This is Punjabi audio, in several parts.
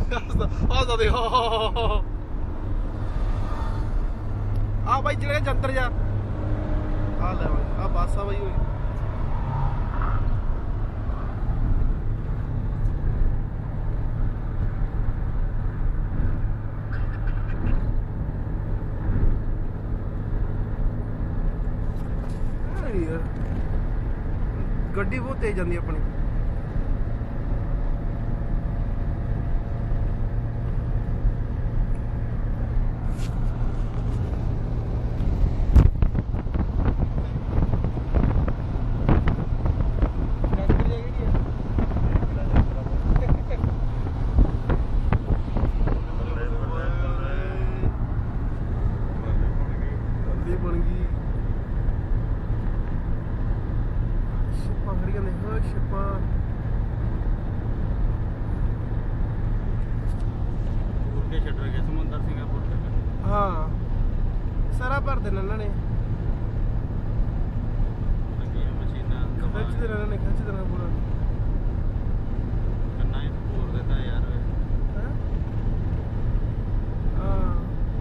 ਹੱਸਦਾ ਦੇਖ ਆ ਬਾਈ ਜਿਹੜੇ ਜੰਤਰ ਜਾ ਆ ਲੈ ਬਾਈ ਆ ਬੱਸ ਆ ਬਾਈ ਓਏ ਯਾਰ ਗੱਡੀ ਬਹੁਤ ਤੇਜ਼ ਜਾਂਦੀ ਆਪਣੀ ਬਣ ਗਈ ਸ਼ਿਪਾਂ ਖੜੀਆਂ ਨੇ ਹਾਂ ਸ਼ਿਪਾਂ ਉਰਕੇ ਛੱਡ ਰਹੇ ਸਮੁੰਦਰ ਸਿੰਗਾਪੁਰ ਤੱਕ ਹਾਂ ਸਾਰਾ ਭਰ ਦੇਣਾ ਇਹਨਾਂ ਨੇ ਲੱਗੀਆਂ ਮਸ਼ੀਨਾਂ ਖਿੱਚ ਦੇਣਾ ਇਹਨਾਂ ਨੇ ਖਿੱਚ ਦੇਣਾ ਪੂਰਾ ਕੰਨਾ ਹੀ ਪੂਰ ਦਿੱਤਾ ਯਾਰ ਹਾਂ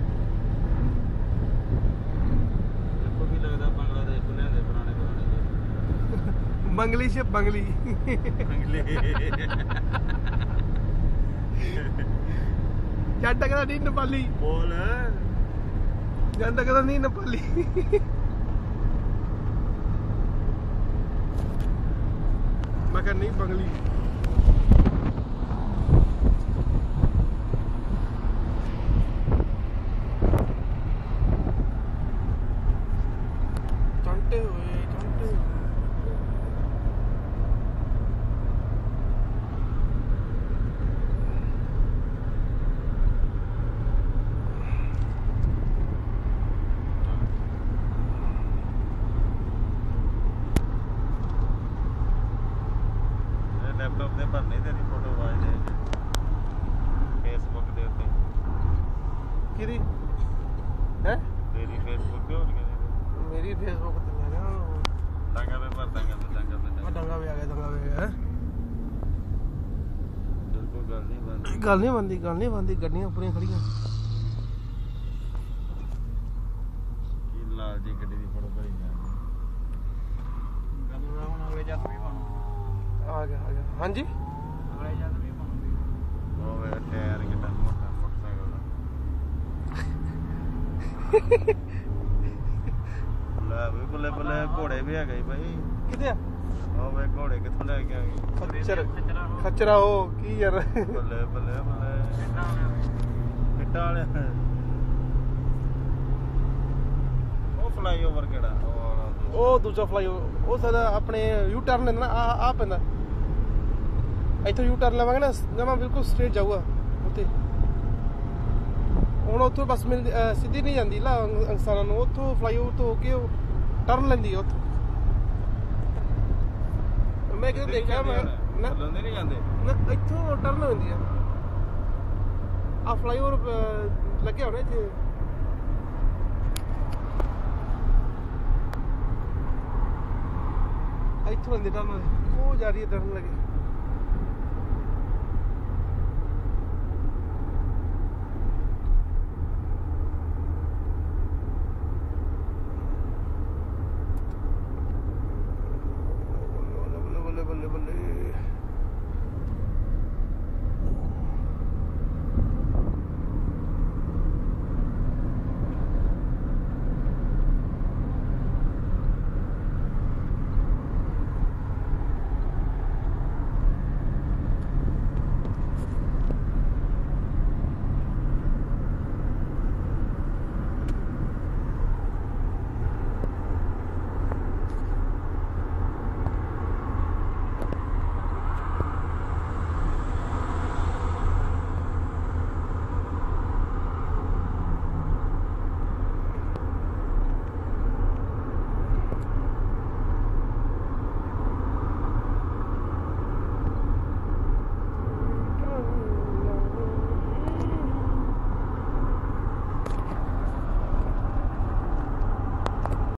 ਦੇਖੋ ਕੀ ਲੱਗਦਾ ਬੰਗਲਾਦੇਸ਼ ਤੋਂ ਲਿਆਂਦੇ ਪੁਰਾਣੇ ਬੰਗਲੀ ਸ਼ਿਪ ਬੰਗਲੀ ਜੱਟ ਕਹਿੰਦਾ ਨਹੀਂ ਨੇਪਾਲੀ ਬੋਲ ਜੱਟ ਕਹਿੰਦਾ ਨਹੀਂ ਨੇਪਾਲੀ ਮੈਂ ਕਿਹਾ ਨਹੀਂ ਬੰਗਲੀ ਚੰਟੇ ਹੋਏ ਚੰਟੇ ਲੈਪਟਾਪ ਤੇ ਭਰਨੇ ਤੇਰੀ ਫੋਟੋ ਵਾਜ ਦੇ ਫੇਸਬੁੱਕ ਦੇ ਉੱਤੇ ਕਿਹਦੀ ਹੈ ਤੇਰੀ ਫੇਸਬੁੱਕ ਤੇ ਹੋਰ ਕਿਹਦੀ ਮੇਰੀ ਫੇਸਬੁੱਕ ਤੇ ਲੈ ਗਿਆ ਡਾਂਗਾ ਤੇ ਭਰ ਦਾਂਗਾ ਉਹ ਡੰਗਾ ਵੀ ਆ ਗਿਆ ਡੰਗਾ ਵੀ ਆ ਗਿਆ ਬਿਲਕੁਲ ਗੱਲ ਨਹੀਂ ਬਣਦੀ ਗੱਲ ਨਹੀਂ ਬਣਦੀ ਗੱਡੀਆਂ ਪੂਰੀਆਂ ਖੜੀਆਂ ਕੀ ਲਾਲ ਜੀ ਗੱਡੀ ਦੀ ਫੋਟੋ ਭਰੀ ਜਾਂਦੀ ਗੱਲ ਹੁਣ ਅਗਲੇ ਜੱਤ ਵੀ ਬਣੂ ਆ ਗਿਆ ਹਾਂਜੀ ਅਗਲੇ ਜੱਤ ਵੀ ਬਣੂਗੀ ਉਹ ਵੇ ਟਾਇਰ ਕਿੰਨਾ ਮੋਟਾ ਮੋਟਰਸਾਈਕਲ ਦਾ ਲੈ ਵੀ ਬੱਲੇ ਬੱਲੇ ਘੋੜੇ ਵੀ ਹੈਗੇ ਭਾਈ ਕਿੱਥੇ ਆ ਉਹ ਵੇ ਘੋੜੇ ਕਿੱਥੋਂ ਲੈ ਕੇ ਆ ਗਏ ਖੱਚਰਾ ਉਹ ਕੀ ਯਾਰ ਬੱਲੇ ਬੱਲੇ ਬੱਲੇ ਪਿੱਟਾਂ ਵਾਲੇ ਉਹ ਫਲਾਈਓਵਰ ਕਿਹੜਾ ਉਹ ਦੂਜਾ ਫਲਾਈ ਉਹ ਸਾਡਾ ਆਪਣੇ ਯੂ ਟਰਨ ਲੈਂਦਾ ਨਾ ਆ ਪੈਂਦਾ ਇੱਥੋਂ ਯੂ ਟਰਨ ਲਵਾਂਗੇ ਨਾ ਜਮਾ ਬਿਲਕੁਲ ਸਟ੍ਰੇਟ ਜਾਊਗਾ ਉੱਥੇ ਹੁਣ ਉੱਥੋਂ ਬੱਸ ਮਿਲਦੀ ਸਿੱਧੀ ਨਹੀਂ ਜਾਂਦੀ ਨਾ ਅੰਸਾਰਾਂ ਨੂੰ ਉੱਥੋਂ ਫਲਾਈਓਵਰ ਤੋਂ ਹੋ ਕੇ ਉਹ ਟਰਨ ਲੈਂਦੀ ਹੈ ਉੱਥੋਂ ਮੈਂ ਕਿਤੇ ਦੇਖਿਆ ਮੈਂ ਲੰਦੇ ਨਹੀਂ ਜਾਂਦੇ ਨਾ ਇੱਥੋਂ ਟਰਨ ਹੁੰਦੀ ਆ ਆ ਫਲਾਈਓਵਰ ਲੱਗਿਆ ਹੋਣਾ ਇੱਥੇ ਇੱਥੋਂ ਹੁੰਦੀ ਟਰਨ ਉਹ ਜਾ ਰਹੀ ਹੈ ਟਰਨ ਲੱਗੇ